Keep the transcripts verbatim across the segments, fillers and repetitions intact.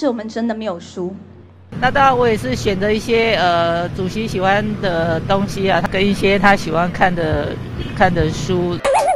我们真的没有输。 那当然，我也是选择一些呃主席喜欢的东西啊，跟一些他喜欢看的看的书。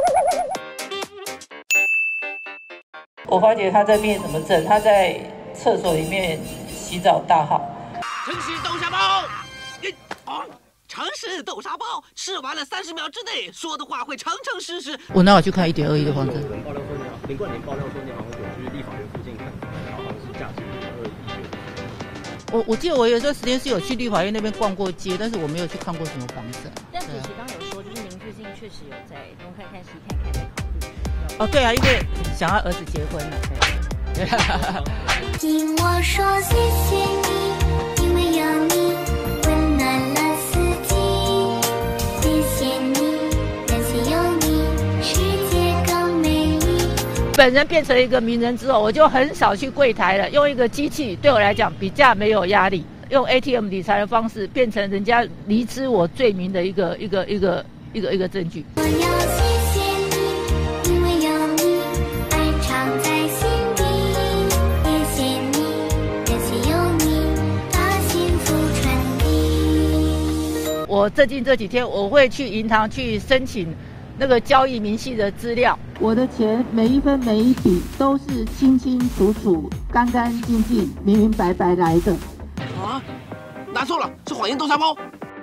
我发觉他在面什么症？他在厕所里面洗澡大号。 城市豆沙包，哦，城市豆沙包，吃完了三十秒之内说的话会成成实实。 我哪有去看一点二亿的房子？ 有人爆料说你好，林冠霖爆料说你好像有去立法院附近看，然后好像是价值二亿元。 我我记得我有段时间是有去立法院那边逛过街，但是我没有去看过什么房子。 但主席刚刚有说，就是您最近确实有在东看看西看看在考虑。 哦，对啊，因为想要儿子结婚了。对。 听我说谢谢你，因为有你温暖了四季。谢谢你，感谢有你，世界更美丽。 本人变成一个名人之后，我就很少去柜台了，用一个机器对我来讲比较没有压力，用 A T M 理财的方式变成人家离知我罪名的一个一个一个一个一个证据。 我要谢谢你，因为有你，爱常在心底。谢谢你，感谢有你，把幸福传递。 我最近这几天我会去银行去申请那个交易明细的资料，我的钱每一分每一笔都是清清楚楚、干干净净、明明白白来的。 啊，拿错了，是谎言豆沙包。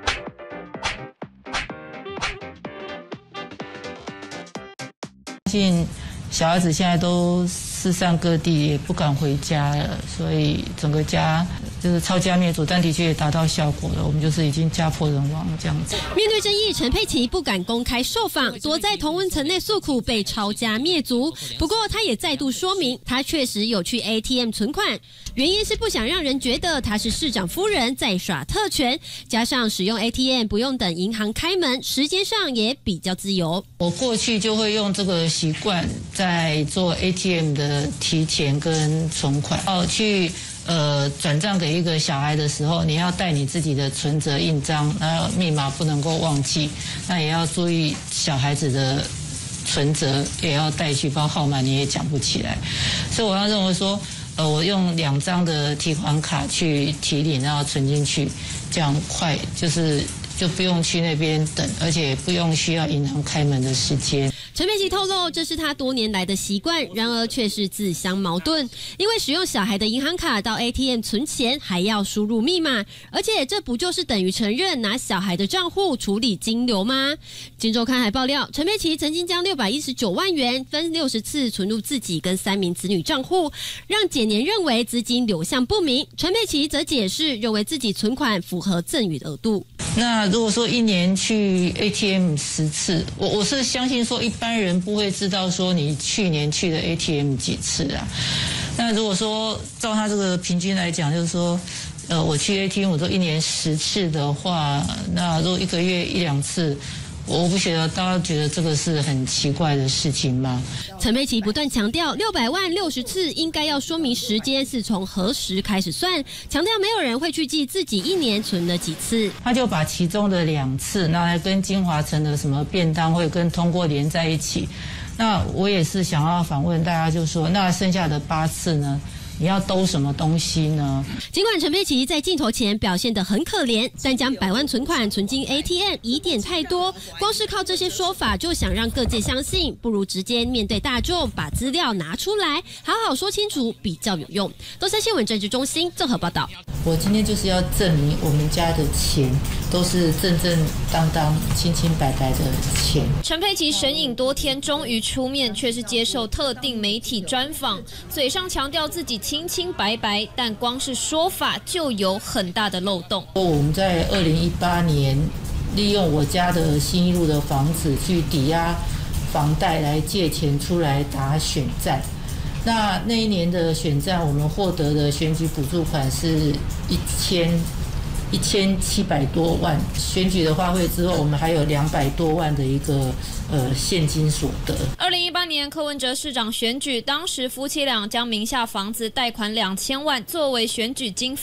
相信小孩子现在都四散各地，也不敢回家了，所以整个家就是抄家灭族，但的确也达到效果了。我们就是已经家破人亡这样子。 面对争议，陈佩琪不敢公开受访，躲在同温层内诉苦被抄家灭族。不过，他也再度说明，他确实有去 A T M 存款，原因是不想让人觉得他是市长夫人在耍特权，加上使用 A T M 不用等银行开门，时间上也比较自由。 我过去就会用这个习惯，在做 A T M 的提钱跟存款，哦，去呃转账给一个小孩的时候，你要带你自己的存折印章，然后密码不能够忘记，那也要注意小孩子的存折也要带去，包括号码你也讲不起来，所以我要认为说，呃，我用两张的提款卡去提领，然后存进去，这样快，就是就不用去那边等，而且不用需要银行开门的时间。 陈佩琪透露，这是他多年来的习惯，然而却是自相矛盾。因为使用小孩的银行卡到 A T M 存钱，还要输入密码，而且这不就是等于承认拿小孩的账户处理金流吗？今周刊还爆料，陈佩琪曾经将六百一十九万元分六十次存入自己跟三名子女账户，让检年认为资金流向不明。陈佩琪则解释，认为自己存款符合赠与额度。 那如果说一年去 A T M 十次，我我是相信说一般人不会知道说你去年去的 A T M 几次啊。那如果说照他这个平均来讲，就是说，呃，我去 A T M 我都一年十次的话，那如果一个月一两次，我不觉得大家觉得这个是很奇怪的事情吗？ 陈佩琪不断强调，六百万六十次应该要说明时间是从何时开始算，强调没有人会去记自己一年存了几次。 他就把其中的两次拿来跟金华城的什么便当会跟通过连在一起。那我也是想要反问大家，就说那剩下的八次呢？你要兜什么东西呢？ 尽管陈佩琪在镜头前表现得很可怜，但将百万存款存进 A T M 疑点太多，光是靠这些说法就想让各界相信，不如直接面对大众，把资料拿出来，好好说清楚比较有用。东森新闻政治中心综合报道。 我今天就是要证明我们家的钱都是正正当当、清清白白的钱。 陈佩琪神隐多天，终于出面，却是接受特定媒体专访，嘴上强调自己清清白白，但光是说法就有很大的漏洞。 我们在二零一八年利用我家的新一路的房子去抵押房贷来借钱出来打选战。那那一年的选战，我们获得的选举补助款是一千一千七百多万。选举的花费之后，我们还有两百多万的一个呃现金所得。 二零一八年柯文哲市长选举，当时夫妻俩将名下房子贷款两千万作为选举经费。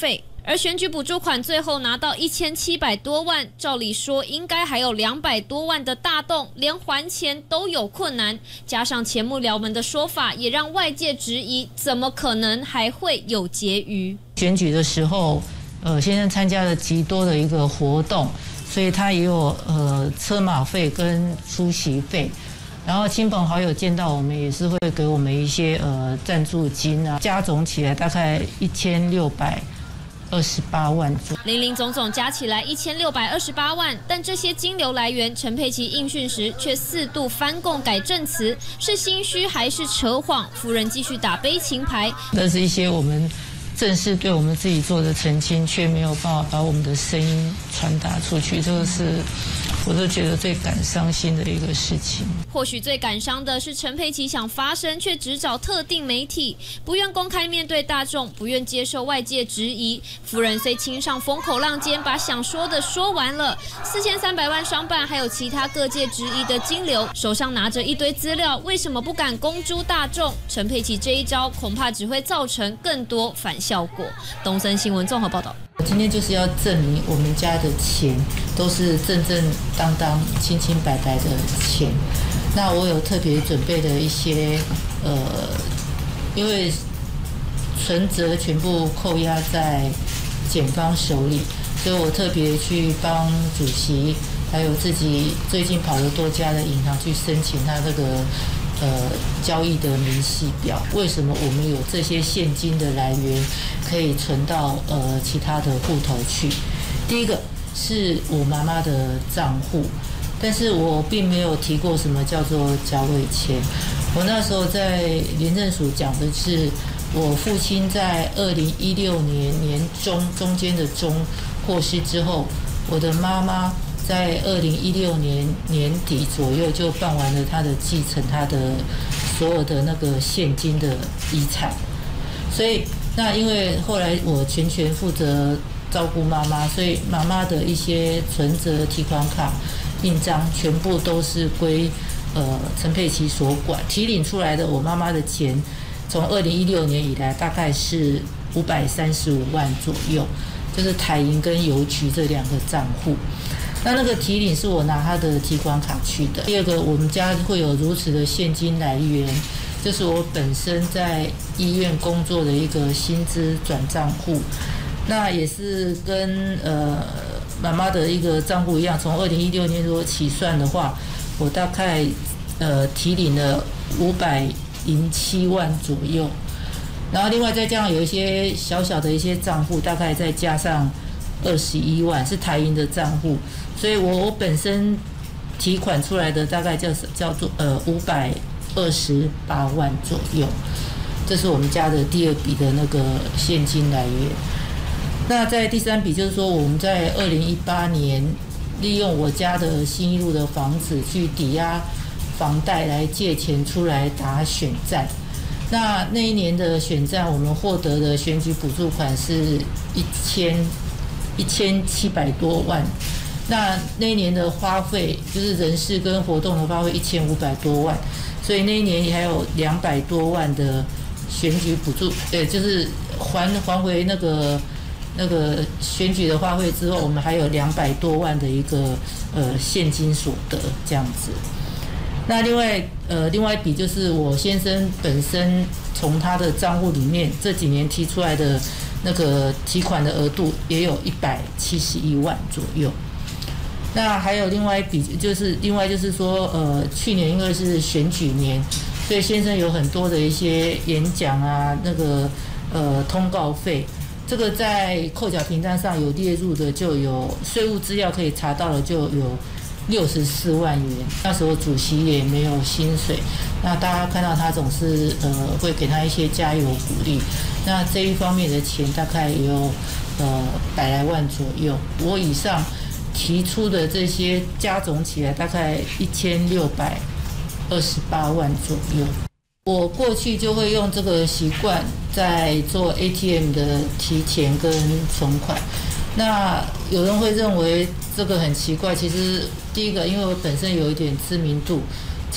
而选举补助款最后拿到一千七百多万，照理说应该还有两百多万的大洞，连还钱都有困难。加上前幕僚们的说法，也让外界质疑，怎么可能还会有结余？ 选举的时候，呃，先生参加了极多的一个活动，所以他也有呃车马费跟出席费。然后亲朋好友见到我们也是会给我们一些呃赞助金啊，加总起来大概一千六百二十八万左右。 零零总总加起来一千六百二十八万，但这些金流来源，陈佩琪应讯时却四度翻供改证词，是心虚还是扯谎？夫人继续打悲情牌， 但是一些我们正式对我们自己做的澄清，却没有办法把我们的声音传达出去，这个是我都觉得最感伤心的一个事情。 或许最感伤的是陈佩琪想发声，却只找特定媒体，不愿公开面对大众，不愿接受外界质疑。夫人虽亲上风口浪尖，把想说的说完了，四千三百万商办还有其他各界质疑的金流，手上拿着一堆资料，为什么不敢公诸大众？陈佩琪这一招恐怕只会造成更多反效果。东森新闻综合报道。 我今天就是要证明我们家的钱都是正正当当、清清白白的钱。那我有特别准备的一些，呃，因为存折全部扣押在检方手里，所以我特别去帮主席，还有自己最近跑了多家的银行去申请他这个呃交易的明细表。为什么我们有这些现金的来源可以存到呃其他的户头去？第一个是我妈妈的账户，但是我并没有提过什么叫做交尾钱。我那时候在廉政署讲的是，我父亲在二零一六年年中中间的中过世之后，我的妈妈在二零一六年年底左右就办完了他的继承，他的所有的那个现金的遗产。所以那因为后来我全权负责照顾妈妈，所以妈妈的一些存折、提款卡、印章全部都是归呃陈佩琪所管。提领出来的我妈妈的钱，从二零一六年以来大概是五百三十五万左右，就是台银跟邮局这两个账户。那那个提领是我拿他的提款卡去的。第二个，我们家会有如此的现金来源，就是我本身在医院工作的一个薪资转账户。那也是跟呃妈妈的一个账户一样，从二零一六年如果起算的话，我大概呃提领了五百零七万左右，然后另外再加上有一些小小的一些账户，大概再加上二十一万是台银的账户，所以我我本身提款出来的大概叫叫做呃五百二十八万左右，这是我们家的第二笔的那个现金来源。那在第三笔就是说，我们在二零一八年利用我家的新一路的房子去抵押房贷来借钱出来打选战。那那一年的选战，我们获得的选举补助款是一千一千七百多万。那那一年的花费就是人事跟活动的花费一千五百多万，所以那一年还有两百多万的选举补助，呃，就是还还回那个。那个选举的花费之后，我们还有两百多万的一个呃现金所得这样子。那另外呃另外一笔就是我先生本身从他的账户里面这几年提出来的那个提款的额度也有一百七十一万左右。那还有另外一笔就是另外就是说呃去年因为是选举年，所以先生有很多的一些演讲啊那个呃通告费。这个在扣缴凭单上有列入的，就有税务资料可以查到的，就有六十四万元。那时候主席也没有薪水，那大家看到他总是呃会给他一些加油鼓励。那这一方面的钱大概也有呃百来万左右。我以上提出的这些加总起来，大概一千六百二十八万左右。我过去就会用这个习惯在做 A T M 的提钱跟存款。那有人会认为这个很奇怪，其实第一个，因为我本身有一点知名度，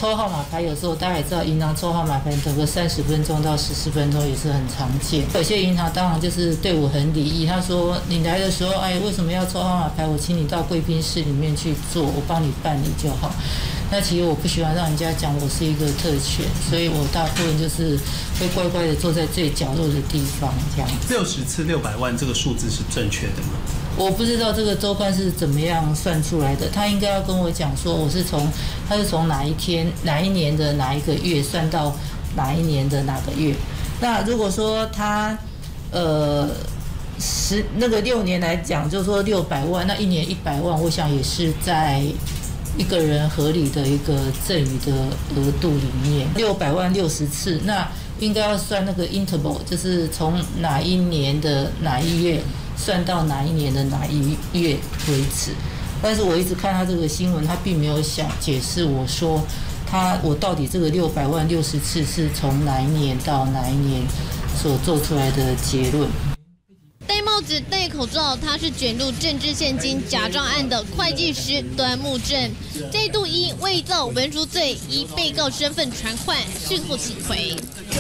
抽号码牌有时候大家也知道，银行抽号码牌等个三十分钟到十四分钟也是很常见。有些银行当然就是对我很礼仪，他说你来的时候，哎，为什么要抽号码牌？我请你到贵宾室里面去做，我帮你办理就好。那其实我不喜欢让人家讲我是一个特权，所以我大部分就是会乖乖的坐在最角落的地方这样。 六十次六百万这个数字是正确的吗？ 我不知道这个周刊是怎么样算出来的，他应该要跟我讲说我是从他是从哪一天哪一年的哪一个月算到哪一年的哪个月。那如果说他呃十那个六年来讲，就是说六百万，那一年一百万，我想也是在一个人合理的一个赠与的额度里面。六百万六十次，那应该要算那个 interval， 就是从哪一年的哪一月算到哪一年的哪一月为止。但是我一直看他这个新闻，他并没有想解释我说他我到底这个六百万六十次是从哪一年到哪一年所做出来的结论。 戴帽子、戴口罩，他是卷入政治现金假账案的会计师端木正，再度因伪造文书罪以被告身份传唤，讯后请回。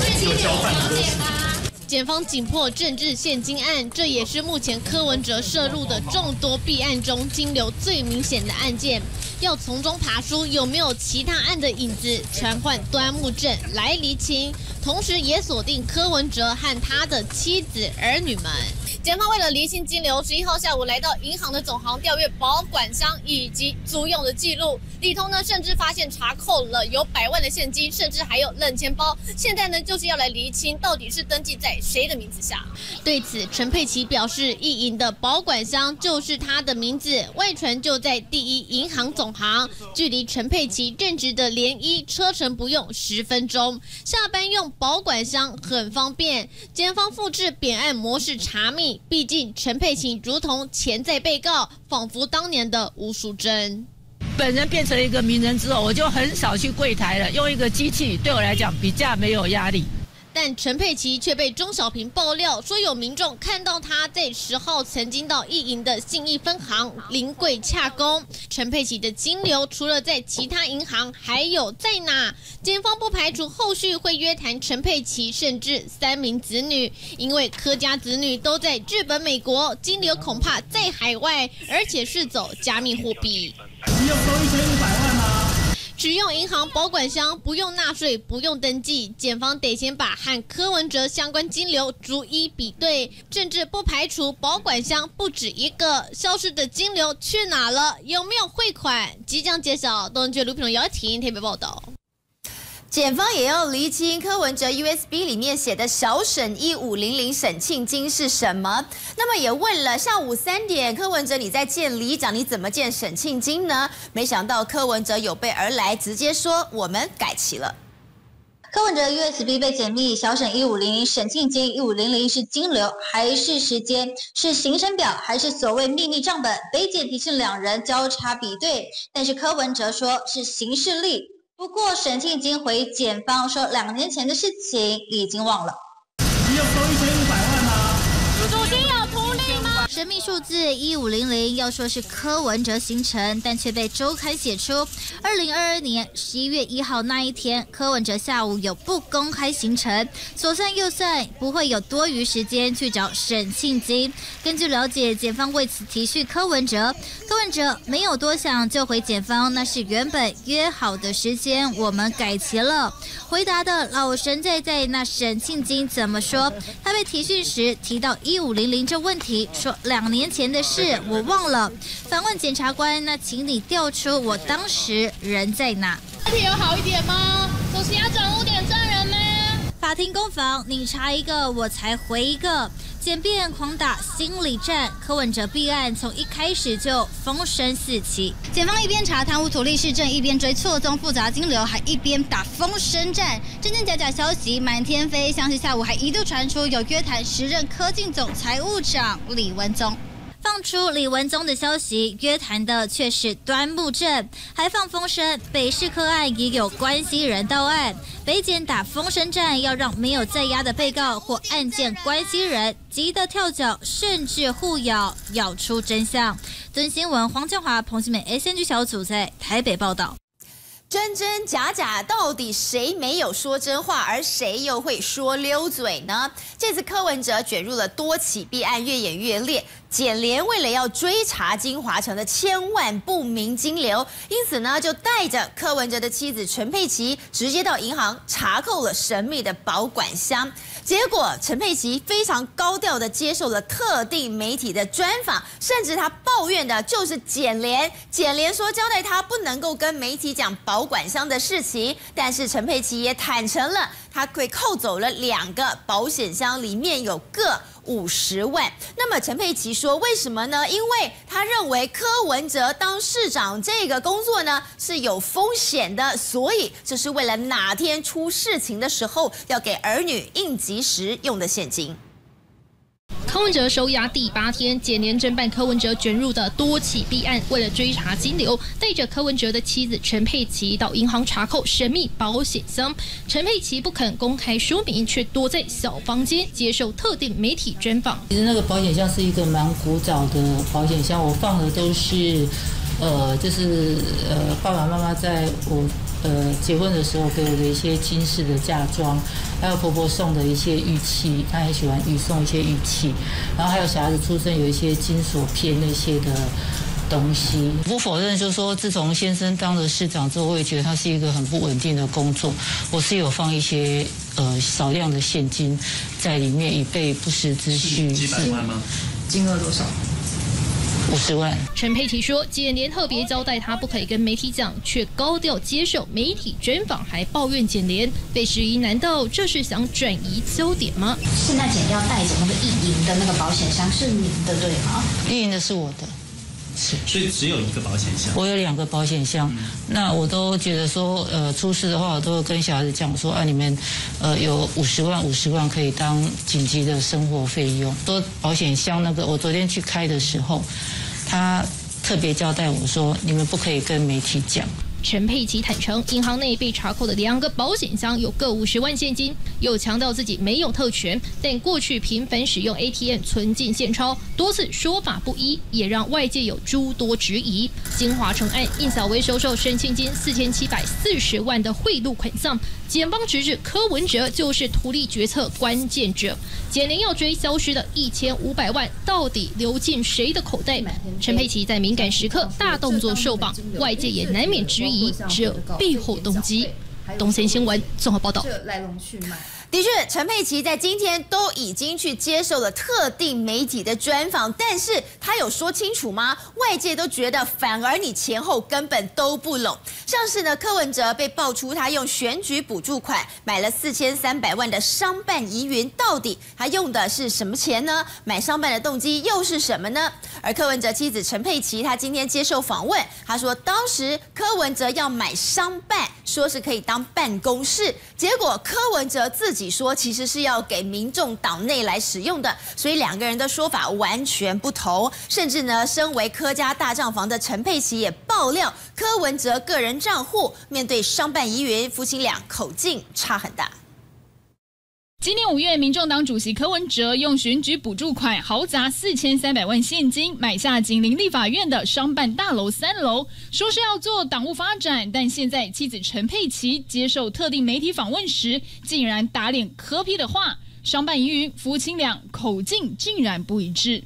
检方紧破政治现金案，这也是目前柯文哲涉入的众多弊案中金流最明显的案件。要从中爬出有没有其他案的影子，传唤端木正来厘清，同时也锁定柯文哲和他的妻子儿女们。检方为了厘清金流，十一号下午来到银行的总行调阅保管箱以及租用的记录，里头呢甚至发现查扣了有百万的现金，甚至还有冷钱包。现在呢就是要来厘清到底是登记在谁的名字下。对此，陈佩琪表示，一银的保管箱就是他的名字，外传就在第一银行总行，距离陈佩琪任职的联一车程不用十分钟，下班用保管箱很方便。检方复制本案模式查密。毕竟陈佩琪如同潜在被告，仿佛当年的吴淑珍。 本人变成一个名人之后，我就很少去柜台了，用一个机器对我来讲比较没有压力。 但陈佩琪却被钟小平爆料说，有民众看到他在十号曾经到一银的信义分行临柜洽公。陈佩琪的金流除了在其他银行，还有在哪？检方不排除后续会约谈陈佩琪，甚至三名子女，因为柯家子女都在日本、美国，金流恐怕在海外，而且是走加密货币。 你有收一千五百万吗？ 只用银行保管箱，不用纳税，不用登记，检方得先把和柯文哲相关金流逐一比对，甚至不排除保管箱不止一个，消失的金流去哪了？有没有汇款？即将揭晓。东区卢品龙姚婷特别报道。 检方也要厘清柯文哲 U S B 里面写的小沈一五零零审庆金是什么。那么也问了，下午三点，柯文哲你在见里长，你怎么见审庆金呢？没想到柯文哲有备而来，直接说我们改期了。 柯文哲 U S B 被解密，小沈一五零零审庆金一五零零是金流还是时间？是行程表还是所谓秘密账本？北检提醒两人交叉比对，但是柯文哲说是行事历。不过沈庆金回检方说，两年前的事情已经忘了。 你有收一千五百万吗？ 主席有图利吗？ 神秘数字一五零零要说是柯文哲行程，但却被周刊写出二零二二年十一月一号那一天，柯文哲下午有不公开行程，左算右算不会有多余时间去找沈庆金。根据了解，检方为此提讯柯文哲，柯文哲没有多想就回检方，那是原本约好的时间，我们改期了。回答的老神在在，那沈庆金怎么说？他被提讯时提到一五零零这问题，说两年前的事我忘了。反问检察官，那请你调出我当时人在哪？ 问题有好一点吗？主席要掌握点证人吗？ 法庭攻防，你查一个我才回一个。检辩狂打心理战，柯文哲弊案从一开始就风声四起。检方一边查贪污土地市政，一边追错综复杂金流，还一边打风声战，真真假假消息满天飞。像是下午还一度传出有约谈时任科进总财务长李文宗。放出李文宗的消息，约谈的却是端木正，还放风声北市柯案也有关系人到案。北检打风声战，要让没有在押的被告或案件关系人急得跳脚，甚至互咬，咬出真相。尊新闻黄建华、彭新美 S N G 小组在台北报道。 真真假假，到底谁没有说真话，而谁又会说溜嘴呢？这次柯文哲卷入了多起弊案，越演越烈。检联为了要追查金华城的千万不明金流，因此呢，就带着柯文哲的妻子陈佩琪，直接到银行查扣了神秘的保管箱。结果，陈佩琪非常高调的接受了特定媒体的专访，甚至他抱怨的就是检联。检联说交代他不能够跟媒体讲保管箱的事情，但是陈佩琪也坦诚了，他被扣走了两个保险箱，里面有各五十万。那么陈佩琪说，为什么呢？因为他认为柯文哲当市长这个工作呢是有风险的，所以这是为了哪天出事情的时候要给儿女应急时用的现金。 柯文哲收押第八天，检联侦办柯文哲卷入的多起弊案，为了追查金流，带着柯文哲的妻子陈佩琪到银行查扣神秘保险箱。陈佩琪不肯公开说明，却躲在小房间接受特定媒体专访。 其实那个保险箱是一个蛮古早的保险箱，我放的都是，呃，就是呃爸爸妈妈在我。呃，结婚的时候给我的一些金饰的嫁妆，还有婆婆送的一些玉器，她很喜欢玉，送一些玉器，然后还有小孩子出生有一些金锁片那些的东西。不否认，就是说自从先生当了市长之后，我也觉得他是一个很不稳定的工作。我是有放一些呃少量的现金在里面，以备不时之需。 几百万吗？ 金额多少？五十万。 陈佩琪说，检联特别交代他不可以跟媒体讲，却高调接受媒体专访，还抱怨检联。被质疑，难道这是想转移焦点吗？ 现在检要带着那个意银的那个保险箱是您的对吗？ 意银的是我的。 是，所以只有一个保险箱。 我有两个保险箱，嗯、那我都觉得说，呃，出事的话，我都会跟小孩子讲说，啊，你们，呃，有五十万，五十万可以当紧急的生活费用。说保险箱那个，我昨天去开的时候，他特别交代我说，你们不可以跟媒体讲。 陈佩琪坦诚，银行内被查扣的两个保险箱有各五十万现金，又强调自己没有特权，但过去频繁使用 A T M 存进现钞，多次说法不一，也让外界有诸多质疑。金华城案，应小薇收受申请金四千七百四十万的贿赂款项，检方直指柯文哲就是图利决策关键者，检联要追消失的一千五百万，到底流进谁的口袋？陈佩琪在敏感时刻大动作受访，外界也难免质疑。这背后动机。东森新闻综合报道。 这来龙去脉。的确，陈佩琪在今天都已经去接受了特定媒体的专访，但是他有说清楚吗？外界都觉得反而你前后根本都不拢。像是呢，柯文哲被爆出他用选举补助款买了四千三百万的商办疑云，到底他用的是什么钱呢？买商办的动机又是什么呢？而柯文哲妻子陈佩琪，她今天接受访问，她说当时柯文哲要买商办，说是可以当办公室，结果柯文哲自己说其实是要给民众党内来使用的，所以两个人的说法完全不同。甚至呢，身为柯家大账房的陈佩琪也爆料，柯文哲个人账户面对商办疑云，夫妻俩口径差很大。 今年五月，民众党主席柯文哲用选举补助款豪砸四千三百万现金买下紧邻立法院的商办大楼三楼，说是要做党务发展。但现在妻子陈佩琪接受特定媒体访问时，竟然打脸柯 P 的话，商办疑云，夫妻俩口径竟然不一致。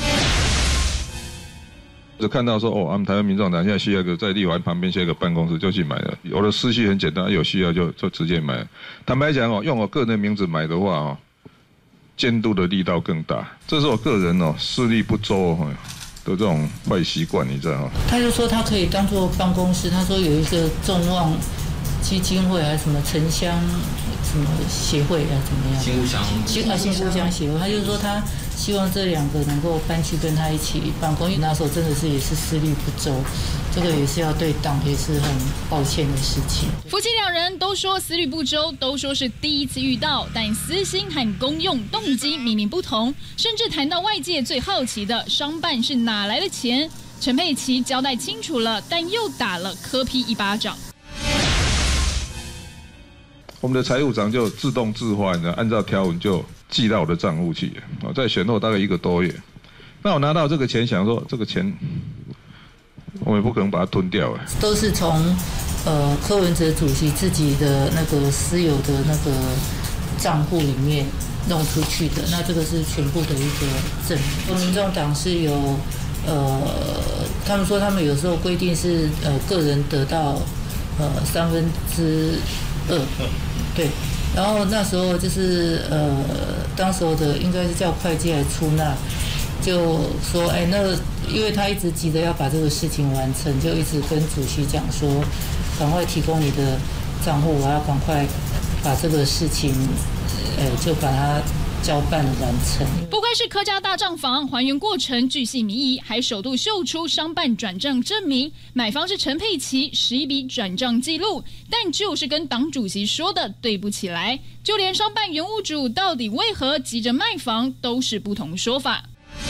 就看到说哦，我们台湾民众党现在需要一个在立法院旁边需要一个办公室，就去买了。我的思绪很简单，有需要就就直接买。坦白讲哦，用我个人的名字买的话哦，监督的力道更大。这是我个人哦，视力不周哦的这种坏习惯，你知道吗？ 他就说他可以当做办公室，他说有一个众望基金会还是什么城乡什么协会啊，怎么样？新故乡，新啊新故乡协会，他就说他希望这两个能够搬去跟他一起办公，因为那时候真的是也是视力不周，这个也是要对党也是很抱歉的事情。 夫妻两人都说思虑不周，都说是第一次遇到，但私心和公用动机明明不同，甚至谈到外界最好奇的商办是哪来的钱，陈佩琪交代清楚了，但又打了柯 P 一巴掌。 我们的财务长就自动自发，你按照条文就寄到我的账户去。哦，在选后大概一个多月，那我拿到这个钱，想说这个钱我也不可能把它吞掉啊。 都是从呃柯文哲主席自己的那个私有的那个账户里面弄出去的，那这个是全部的一个证明。民众党是有呃，他们说他们有时候规定是呃个人得到呃三分之二，对。然后那时候就是呃，当时候的应该是叫会计来出纳，就说哎，那因为他一直急着要把这个事情完成，就一直跟主席讲说，赶快提供你的账户，我要赶快把这个事情，呃，就把它交办完成。 不愧是柯家大账房，还原过程巨细靡遗，还首度秀出商办转账证明，买方是陈佩琪十一笔转账记录，但就是跟党主席说的对不起来，就连商办原屋主到底为何急着卖房，都是不同说法。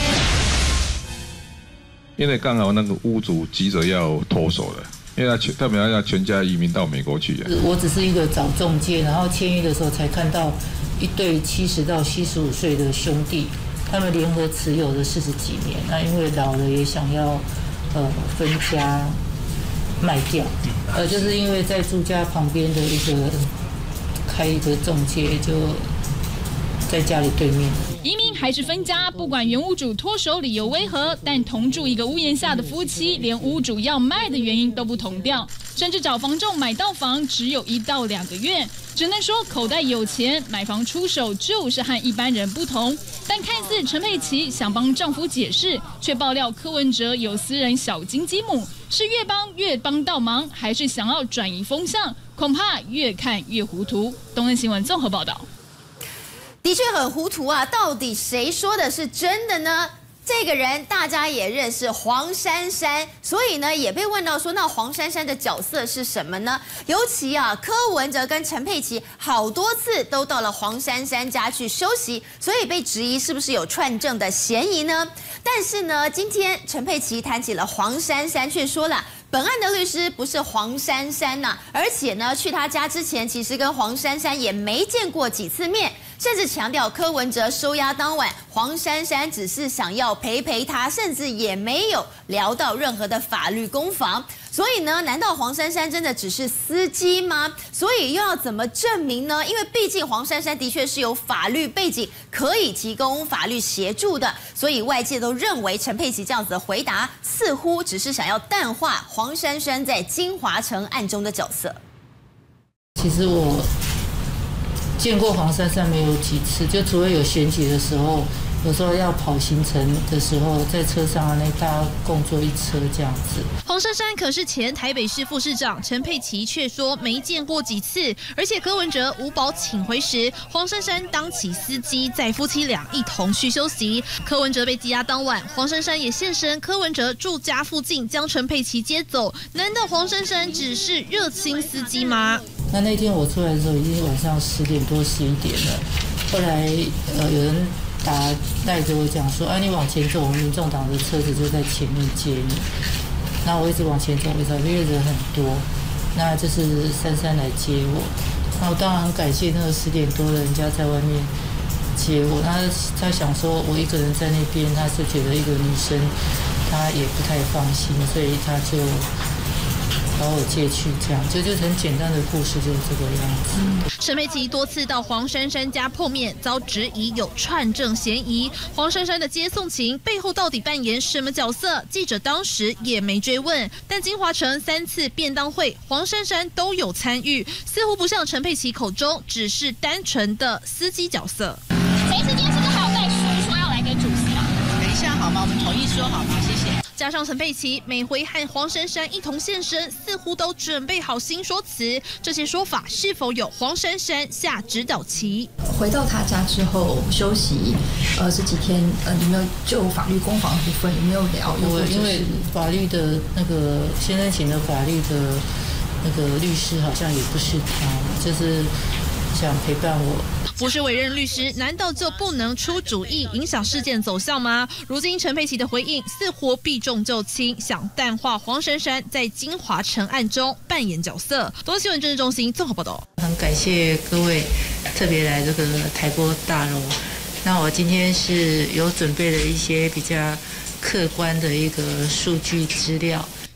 因为刚好那个屋主急着要脱手了。因为他全他们要全家移民到美国去啊。 我只是一个找中介，然后签约的时候才看到一对七十到七十五岁的兄弟，他们联合持有了四十几年。那因为老了也想要呃分家卖掉，呃，就是因为在住家旁边的一个开一个中介，就在家里对面。 移民还是分家，不管原屋主脱手理由为何，但同住一个屋檐下的夫妻，连屋主要卖的原因都不同调，甚至找房仲买到房只有一到两个月，只能说口袋有钱，买房出手就是和一般人不同。但看似陈佩琪想帮丈夫解释，却爆料柯文哲有私人小金鸡母，是越帮越帮倒忙，还是想要转移风向？恐怕越看越糊涂。东森新闻综合报道。 的确很糊涂啊！到底谁说的是真的呢？这个人大家也认识，黄珊珊，所以呢也被问到说，那黄珊珊的角色是什么呢？尤其啊，柯文哲跟陈佩琪好多次都到了黄珊珊家去休息，所以被质疑是不是有串证的嫌疑呢？但是呢，今天陈佩琪谈起了黄珊珊，却说了。本案的律师不是黄珊珊呐、啊，而且呢，去他家之前，其实跟黄珊珊也没见过几次面，甚至强调柯文哲收押当晚，黄珊珊只是想要陪陪他，甚至也没有聊到任何的法律攻防。所以呢，难道黄珊珊真的只是司机吗？所以又要怎么证明呢？因为毕竟黄珊珊的确是有法律背景，可以提供法律协助的，所以外界都认为陈佩琪这样子的回答，似乎只是想要淡化黄珊珊在金华城案中的角色。 其实我见过黄珊珊没有几次，就除了有选举的时候。有时候要跑行程的时候，在车上那大家共坐一车这样子。 黄珊珊可是前台北市副市长，陈佩琪却说没见过几次，而且柯文哲五保请回时，黄珊珊当起司机，载夫妻俩一同去休息。柯文哲被羁押当晚，黄珊珊也现身柯文哲住家附近，将陈佩琪接走。难道黄珊珊只是热心司机吗？ 那那天我出来的时候已经晚上十点多十一点了，后来呃有人。打带着我讲说，哎、啊，你往前走，我们民众党的车子就在前面接你。那我一直往前走，我才因为人很多，那就是珊珊来接我。那我当然很感谢那个十点多的人家在外面接我。他他想说我一个人在那边，他是觉得一个女生，他也不太放心，所以他就。把我接去，这样就就很简单的故事，就是这个样子。 陈佩琪多次到黄珊珊家碰面，遭质疑有串证嫌疑。黄珊珊的接送情背后到底扮演什么角色？记者当时也没追问。但金华城三次便当会，黄珊珊都有参与，似乎不像陈佩琪口中只是单纯的司机角色。 陈时间是不是还有在说说要来跟主席啊？ 等一下好吗？我们统一说好吗？谢谢。 加上陈佩琪每回和黄珊珊一同现身，似乎都准备好新说辞。这些说法是否有黄珊珊下指导棋？ 回到他家之后休息，呃，这几天呃，有没有就法律攻防部分有没有聊？ 我因为法律的那个先生请的法律的那个律师好像也不是他，就是想陪伴我。 不是委任律师，难道就不能出主意影响事件走向吗？如今陈佩琪的回应似乎避重就轻，想淡化黄珊珊在金华城案中扮演角色。东新闻政治中心综合报道。 很感谢各位特别来这个台播大楼。那我今天是有准备了一些比较客观的一个数据资料。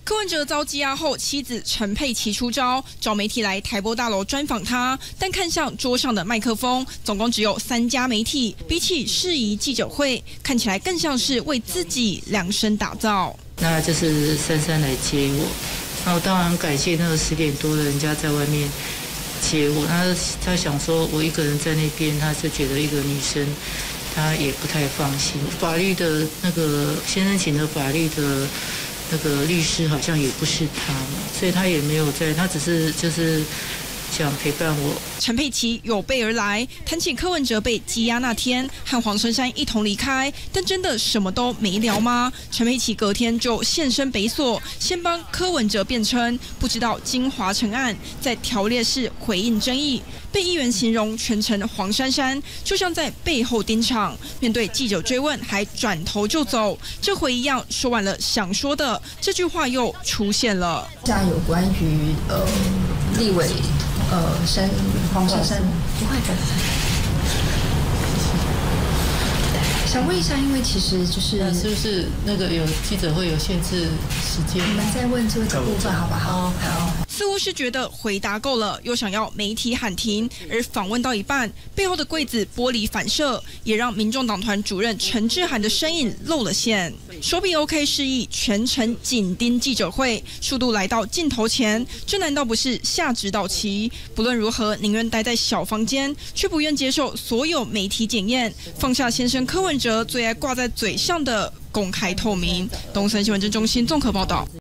柯文哲遭羁押后，妻子陈佩琪出招，找媒体来台玻大楼专访他，但看向桌上的麦克风，总共只有三家媒体，比起适宜记者会，看起来更像是为自己量身打造。 那就是珊珊来接我，然后当然感谢那个十点多的人家在外面接我，他他想说我一个人在那边，他就觉得一个女生。他也不太放心，法律的那个先生请的法律的那个律师好像也不是他嘛，所以他也没有在，他只是就是想陪伴我。 陈佩琪有备而来，谈起柯文哲被羁押那天，和黄珊珊一同离开，但真的什么都没聊吗？陈佩琪隔天就现身北所，先帮柯文哲辩称，不知道金华城案，在条列式回应争议，被议员形容全程黄珊珊就像在背后盯场，面对记者追问还转头就走。这回一样说完了想说的，这句话又出现了。 像有关于呃立委。呃，珊黄珊珊不会的。想问一下，因为其实就是是不是那个有记者会有限制时间？ 你们再问这个部分好不好？好。 似乎是觉得回答够了，又想要媒体喊停，而访问到一半，背后的柜子玻璃反射，也让民众党团主任陈志涵的身影露了馅。手比 OK 示意，全程紧盯记者会，速度来到镜头前，这难道不是下指导棋？不论如何，宁愿待在小房间，却不愿接受所有媒体检验，放下先生柯文哲最爱挂在嘴上的公开透明。东森新闻中心综合报道。